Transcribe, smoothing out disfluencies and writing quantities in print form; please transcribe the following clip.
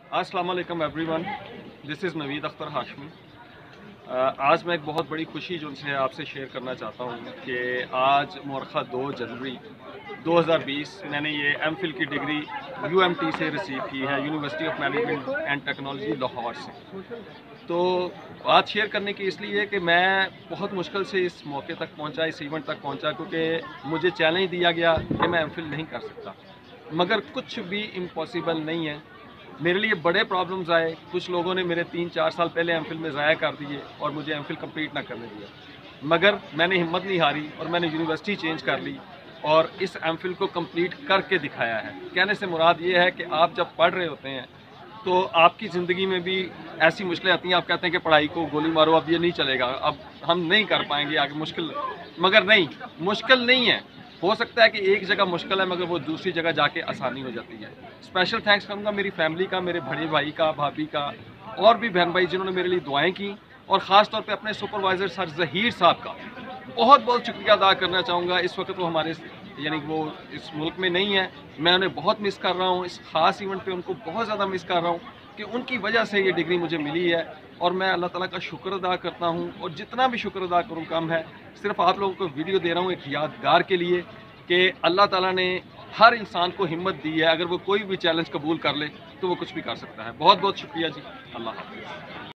अस्सलाम वालेकुम everyone, this is Naveed Akhtar Hashmi. आज मैं एक बहुत बड़ी खुशी जो उनसे आपसे शेयर करना चाहता हूँ कि आज मौरखा 2 जनवरी 2020 मैंने ये MPhil की डिग्री UMT से रिसीव की है, university of management and technology Lahore से। तो बात शेयर करने की इसलिए कि मैं बहुत मुश्किल से इस मौके तक पहुँचा, इस इवेंट तक पहुँचा, क्योंकि मुझे चैलेंज दिया गया कि मैं MPhil नहीं कर सकता। मगर कुछ भी इम्पॉसिबल नहीं है। मेरे लिए बड़े प्रॉब्लम्स आए। कुछ लोगों ने मेरे 3-4 साल पहले MPhil में ज़ाया कर दिए और मुझे MPhil कंप्लीट ना करने दिया। मगर मैंने हिम्मत नहीं हारी और मैंने यूनिवर्सिटी चेंज कर ली और इस MPhil को कंप्लीट करके दिखाया है। कहने से मुराद ये है कि आप जब पढ़ रहे होते हैं तो आपकी ज़िंदगी में भी ऐसी मुश्किलें आती हैं, आप कहते हैं कि पढ़ाई को गोली मारो, अब ये नहीं चलेगा, अब हम नहीं कर पाएंगे आगे, मुश्किल। मगर नहीं, मुश्किल नहीं है। हो सकता है कि एक जगह मुश्किल है मगर वो दूसरी जगह जाके आसानी हो जाती है। स्पेशल थैंक्स करूँगा मेरी फैमिली का, मेरे बड़े भाई का, भाभी का और भी बहन भाई जिन्होंने मेरे लिए दुआएं की, और ख़ास तौर पे अपने सुपरवाइज़र सर ज़हीर साहब का बहुत बहुत शुक्रिया अदा करना चाहूँगा। इस वक्त वो हमारे यानी वो इस मुल्क में नहीं है, मैं उन्हें बहुत मिस कर रहा हूँ। इस ख़ास इवेंट पे उनको बहुत ज़्यादा मिस कर रहा हूँ कि उनकी वजह से ये डिग्री मुझे मिली है और मैं अल्लाह ताला का शुक्र अदा करता हूँ। और जितना भी शुक्र अदा करूँ कम है। सिर्फ आप लोगों को वीडियो दे रहा हूँ एक यादगार के लिए कि अल्लाह ताला ने हर इंसान को हिम्मत दी है। अगर वो कोई भी चैलेंज कबूल कर ले तो वो कुछ भी कर सकता है। बहुत बहुत शुक्रिया जी। अल्लाह हाफ़िज़।